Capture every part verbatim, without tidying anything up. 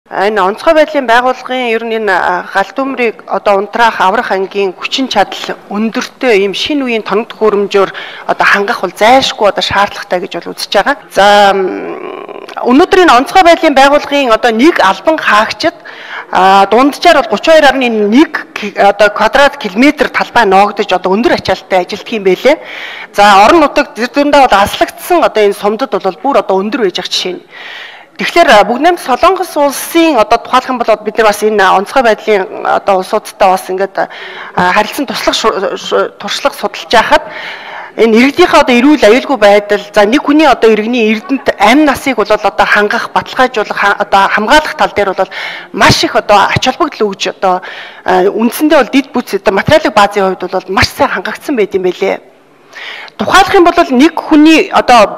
Энэ онцгой байдлын байгууллагын ер нь энэ галт төмрийг одоо унтраах аврах ангийн хүчин чадал өндөртэй ийм шинэ үеийн тоног төхөөрөмжөөр одоо хангах бол зайлшгүй одоо шаардлагатай гэж бол үзэж байгаа. За өнөөдөр энэ онцгой байдлын байгууллагын одоо нэг албан хаагчид дунджаар бол гурван хоёр гаруй нэг одоо квадрат километр талбай ноогдож одоо өндөр ачаалттай ажилтдаг юм байлээ. За орон нутаг зэрэгэндээ бол аслагдсан одоо энэ сумдад бол бүр одоо өндөр байж байгаа жишээ нь. Тэгэхээр бүгд найрамд Солонгос улсын одоо тухайлах юм бол бид нар бас энэ онцгой байдлын одоо улсуудтай бас ингээд харилцан туслах туршлага судалж байхад энэ иргэдийнхээ одоо эрүүл аюулгүй байдал за нэг хүний одоо иргэний эрдэнэт амь насыг бол одоо хангах баталгаажуулах одоо хамгаалах тал дээр бол маш их одоо ач холбогдол өгж одоо үндсэндээ бол дид бүц одоо материалын баазын хувьд бол маш сайн хангагдсан байт юм байлээ. Тухайлах юм бол нэг хүний одоо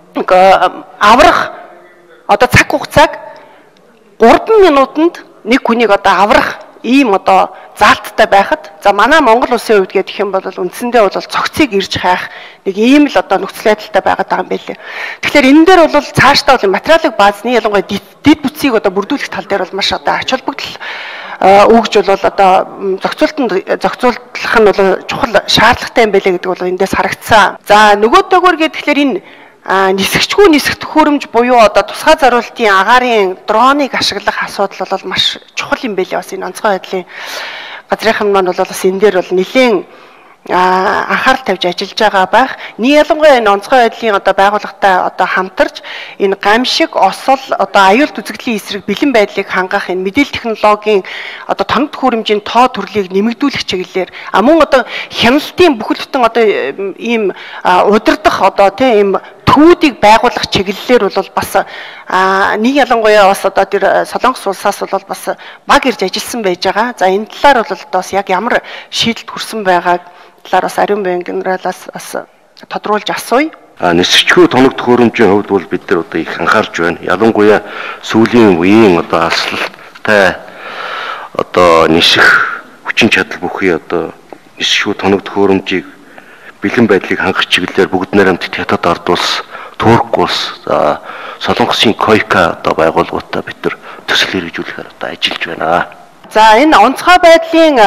аврах одоо цаг хугацааг гурван минутанд нэг хүнийг одоо аврах ийм одоо заалттай байхад за манай Монгол улсын хувьд гэх юм бол үндсэндээ бол цогцыг ирж хайх нэг ийм л одоо нөхцөл байдалтай байгаад байгаа юм байлээ. Тэгэхээр энэ дээр бол цаашдаа бол материалын баазны ялангуяа дид бүтцийг одоо бүрдүүлэх тал дээр бол маш одоо ач холбогдол өгж бол одоо зохицуултанд зохицуулах нь бол чухал шаардлагатай юм байлээ гэдэг бол эндээс харагдсан. За нөгөөдөөгөр гэхээр энэ нисгчгүй нисэх төхөөрөмж буюу одоо тусгай зориултын агаарын дроныг ашиглах асуудал бол маш чухал юм байлээ. Бас энэ онцгой байдлын газрынхан маань бол бас энэ дээр бол нэлээд анхаарал тавьж ажиллаж байгаа байх. Нэг ялангуяа энэ онцгой байдлын одоо байгууллагатай одоо хамтарч энэ гамшиг, осол одоо аюулт үзэгдлийн эсрэг бэлэн байдлыг хангах энэ мэдээлэл технологийн одоо тоног төхөөрөмжийн тоо төрлийг нэмэгдүүлэх чиглэлээр а мөн одоо хяналтын бүхэл бүтэн одоо ийм удирдах одоо тийм төвүүдийг байгуулах чиглэлээр бол бас нэг ялангуяа бас одоо тэр Солонгос улсаас бол бас баг ирж ажилласан байж байгаа. За энэ талаар бол одоо бас яг ямар шийдэлд хүрсэн байгааг талаар бас Ариун байнгын генералаас бас тодруулж асууя. Нисгчгүй тоног төхөөрөмжийн хувьд бол бид нар одоо их анхаарч байна. Ялангуяа сүүлийн үеийн одоо алслалтай одоо нисэх хүчин чадал бүхий одоо нисгчгүй тоног төхөөрөмжийг бэлэн байдлыг хангах чиглэлээр бүгд найрамд хятад ард улс, Турк улс, Солонгосын койка одоо байгууллагуудаа бид нар төсөл хэрэгжүүлэхээр одоо ажиллаж байна. За энэ онцгой байдлын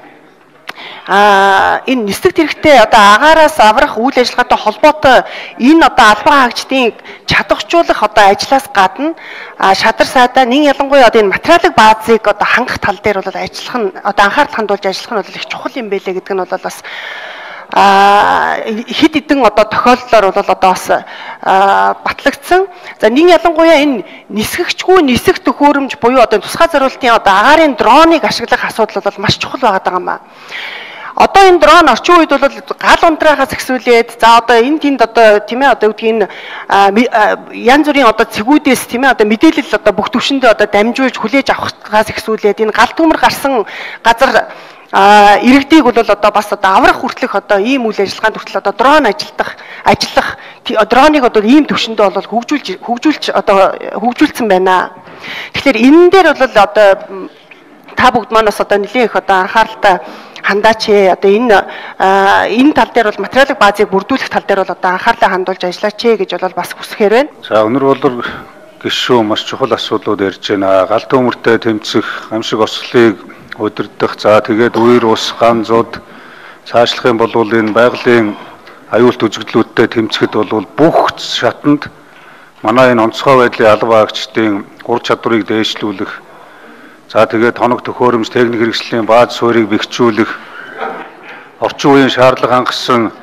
а энэ нисдэг хэрэгтэй одоо агаараас аврах үйл ажиллагаатай холбоотой энэ одоо албан хаагчдын чадваржуулах одоо ажлаас гадна шадар сайдаа нэг ялангуяа одоо энэ материалын баазыг одоо хангах тал дээр бол ажиллах нь одоо анхаарал хандуулж ажиллах нь бол их чухал юм байлээ гэдэг нь бол бас а хэд хэдэн одоо тохиолдлоор бол одоо бас батлагдсан. За нэг ялангуяа энэ нисгэгчгүй нисэх төхөөрөмж буюу одоо тусгай зориултын одоо агаарын дроныг ашиглах асуудал бол маш чухал байгаад байгаа юм ба. Одоо энэ дрон орчин үед бол гал унтраахаас эхсүүлээд за одоо энэ тэнд одоо тийм ээ одоо үгдгийн янз бүрийн одоо цэгүүдээс тийм ээ одоо мэдээлэл одоо бүх төвшөндөө одоо дамжуулж хүлээж авахаас эхсүүлээд энэ гал төмөр гарсан газар а иргэдийг бол одоо бас одоо аврах хүртэлх одоо ийм үйл ажиллагаанд хүртэл одоо дрон ажилдах ажиллах дроныг одоо ийм төвшөндөө бол хөгжүүлж хөгжүүлж одоо хөгжүүлсэн байна. Тэгэхээр энэ дээр бол одоо та бүгд манаас одоо нэлийн их одоо анхааралтай хандаач ээ одоо энэ энэ тал дээр бол материалын баазыг бүрдүүлэх тал дээр бол одоо анхаарлаа хандуулж ажиллаач ээ гэж бол бас хүсэхээр байна. За өнөр бол гişүү маш чухал асуудлууд ярьж байна. Гал төмөртэй тэмцэх, гамшиг ослыг удирдах за тэгээд үер ус ган зууд цаашлах юм бол энэ байгалийн аюулт үзэгдлүүдтэй тэмцэхэд бол бүх шатанд манай энэ онцгой байдлын албан хаагчдын ур чадварыг дээшлүүлэх за тэгээд тоног төхөөрөмж техник хэрэгслийн бааз суурийг бэхжүүлэх орчин үеийн шаардлага хангасан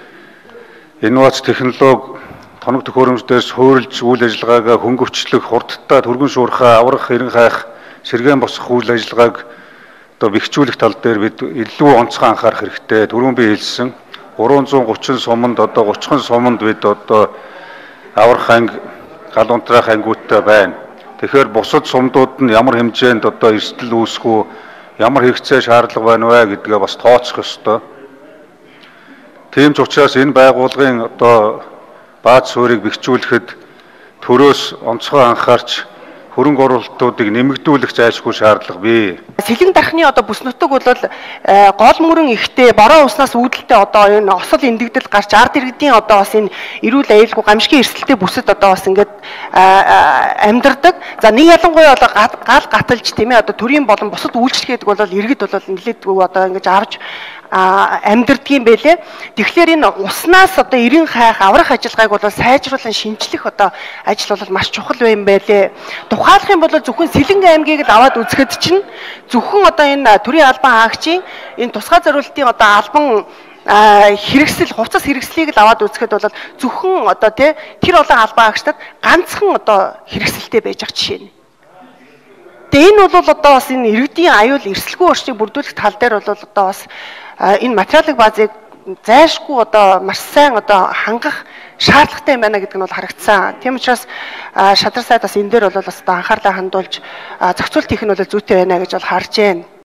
инновац технологи тоног төхөөрөмждөөс хуурилж үйл ажиллагаагаа хөнгөвчлөх хурдтай түргэн шуурхаа аврах хэрэн хайх сэргээн босгох үйл ажиллагааг одоо бэхжүүлэх тал дээр бид илүү онцгой анхаарах хэрэгтэй. Түрүүн би хэлсэн гурван зуун гучин суманд одоо гучин суманд бид одоо аврах анги гал унтраах ангиудтай байна. Тэгэхээр бусад сумдууд нь ямар хэмжээнд одоо эрсдэл үүсэх үү, ямар хэрэгцээ шаардлага байна вэ гэдгээ бас тооцох ёстой. Тийм ч учраас энэ байгууллагын одоо бааз суурийг бэхжүүлэхэд төрөөс онцгой анхаарч хөрөнгө оруулалтуудыг нэмэгдүүлэх зайлшгүй шаардлага бий. Сэлэн дархны одоо бүс нутаг бол гол мөрөн ихтэй бороо уснаас үүдэлтэй одоо энэ осол эндэгдэл гарч ард иргэдийн одоо бас энэ эрүүл аюулгүй гамшигын эрсдэлтэй бүсэд одоо бас ингээд амьдардаг. За нэг ялангуяа одоо гал гаталж тийм ээ одоо төрийн болон бусад үйлчлэгээдэг бол иргэд бол нэлээдгүй одоо ингэж авч амьдардгийн байлээ. Тэгэхээр энэ уснаас одоо эрен хайх аврах ажиллагааг бол сайжруулан шинжлэх одоо ажил бол маш чухал байм байлээ. Тухайлах юм бол зөвхөн Сэлэнг аймгийг л аваад үзэхэд чинь зөвхөн одоо энэ төрийн албан хаагчийн энэ тусгай зориултын одоо албан хэрэгсэл хувцас хэрэгслийг л аваад үзэхэд бол зөвхөн одоо тий тэр олон албан хаагчдад ганцхан одоо хэрэгсэлтэй байж ах жишээ нь. Тэгээ энэ бол одоо бас энэ иргэдийн аюул эрсэлгүй орчныг бүрдүүлэх тал дээр бол одоо бас энэ материалын базыг зайлшгүй одоо маш сайн одоо хангах шаардлагатай юм байна гэдэг нь бол харагдсан. Тийм учраас шадар сайд бас энэ дээр бол бас одоо анхаарлаа хандуулж зохицуулт хийх нь бол зүйтэй байна гэж бол харж байна.